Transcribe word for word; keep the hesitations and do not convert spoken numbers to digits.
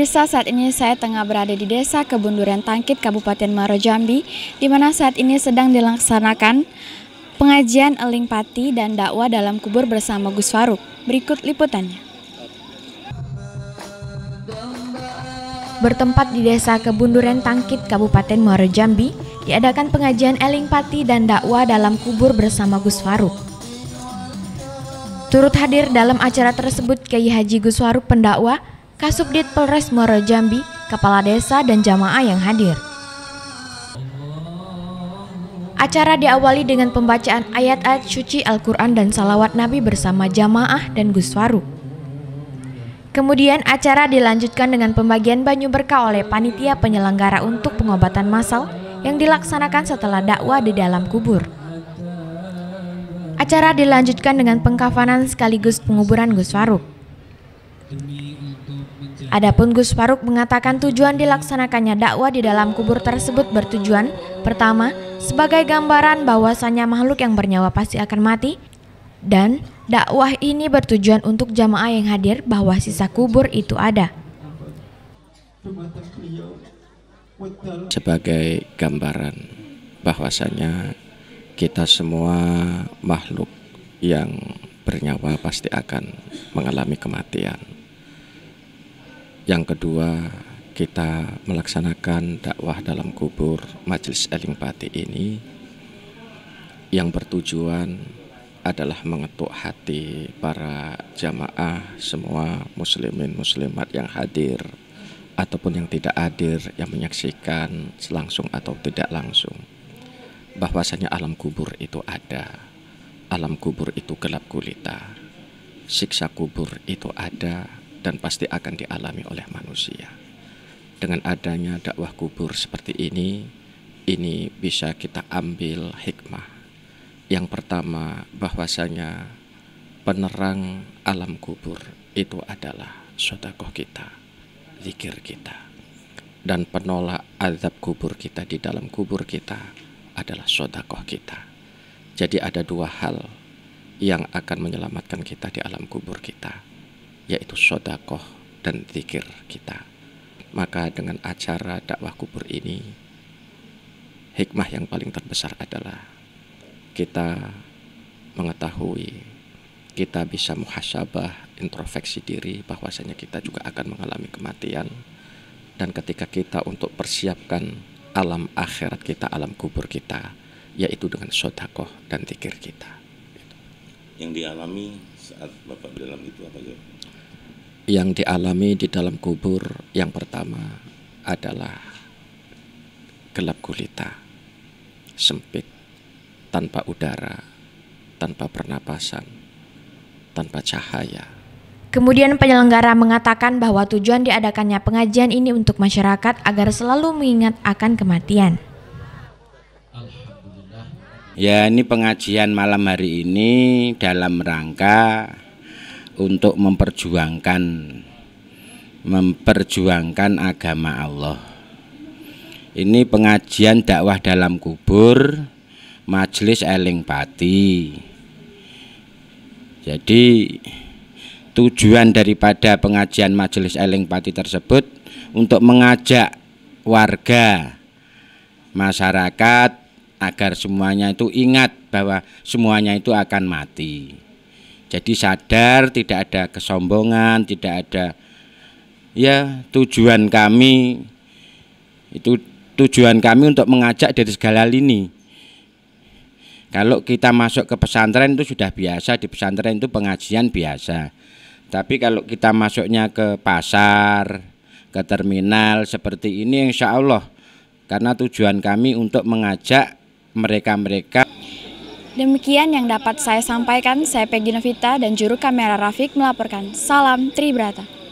Pemirsa, saat ini saya tengah berada di Desa Kebun Durian Tangkit, Kabupaten Muaro Jambi, di mana saat ini sedang dilaksanakan pengajian eling pati dan dakwah dalam kubur bersama Gus Faruk. Berikut liputannya. Bertempat di Desa Kebun Durian Tangkit, Kabupaten Muaro Jambi, diadakan pengajian eling pati dan dakwah dalam kubur bersama Gus Faruk. Turut hadir dalam acara tersebut Kiai Haji Gus Faruk pendakwah, Kasubdit Polres Muaro Jambi, kepala desa dan jamaah yang hadir. Acara diawali dengan pembacaan ayat-ayat suci Al-Quran dan salawat Nabi bersama jamaah dan Gus Faruk. Kemudian acara dilanjutkan dengan pembagian banyu berkah oleh panitia penyelenggara untuk pengobatan massal yang dilaksanakan setelah dakwah di dalam kubur. Acara dilanjutkan dengan pengkafanan sekaligus penguburan Gus Faruk. Adapun Gus Faruk mengatakan tujuan dilaksanakannya dakwah di dalam kubur tersebut bertujuan pertama sebagai gambaran bahwasanya makhluk yang bernyawa pasti akan mati, dan dakwah ini bertujuan untuk jamaah yang hadir bahwa sisa kubur itu ada. Sebagai gambaran bahwasanya kita semua makhluk yang bernyawa pasti akan mengalami kematian. Yang kedua, kita melaksanakan dakwah dalam kubur Majelis Eling Pati ini yang bertujuan adalah mengetuk hati para jamaah semua muslimin muslimat yang hadir ataupun yang tidak hadir, yang menyaksikan langsung atau tidak langsung, bahwasanya alam kubur itu ada, alam kubur itu gelap gulita, siksa kubur itu ada dan pasti akan dialami oleh manusia. Dengan adanya dakwah kubur seperti ini, ini bisa kita ambil hikmah. Yang pertama, bahwasanya penerang alam kubur itu adalah sedekah kita, zikir kita. Dan penolak azab kubur kita di dalam kubur kita adalah sedekah kita. Jadi ada dua hal yang akan menyelamatkan kita di alam kubur kita, yaitu sedekah dan zikir kita. Maka dengan acara dakwah kubur ini, hikmah yang paling terbesar adalah kita mengetahui, kita bisa muhasabah, introspeksi diri bahwasanya kita juga akan mengalami kematian, dan ketika kita untuk persiapkan alam akhirat kita, alam kubur kita, yaitu dengan sedekah dan zikir kita. Yang dialami saat Bapak dalam itu apa ya? Yang dialami di dalam kubur yang pertama adalah gelap gulita, sempit, tanpa udara, tanpa pernapasan, tanpa cahaya. Kemudian penyelenggara mengatakan bahwa tujuan diadakannya pengajian ini untuk masyarakat agar selalu mengingat akan kematian. Ya, ini pengajian malam hari ini dalam rangka untuk memperjuangkan memperjuangkan agama Allah. Ini pengajian dakwah dalam kubur Majelis Eling Pati. Jadi tujuan daripada pengajian Majelis Eling Pati tersebut untuk mengajak warga masyarakat agar semuanya itu ingat bahwa semuanya itu akan mati. Jadi sadar, tidak ada kesombongan, tidak ada, ya tujuan kami itu tujuan kami untuk mengajak dari segala lini. Kalau kita masuk ke pesantren itu sudah biasa, di pesantren itu pengajian biasa. Tapi kalau kita masuknya ke pasar, ke terminal seperti ini, insya Allah, karena tujuan kami untuk mengajak mereka-mereka. Demikian yang dapat saya sampaikan. Saya Peggy Novita dan juru kamera Rafiq melaporkan. Salam Tribrata.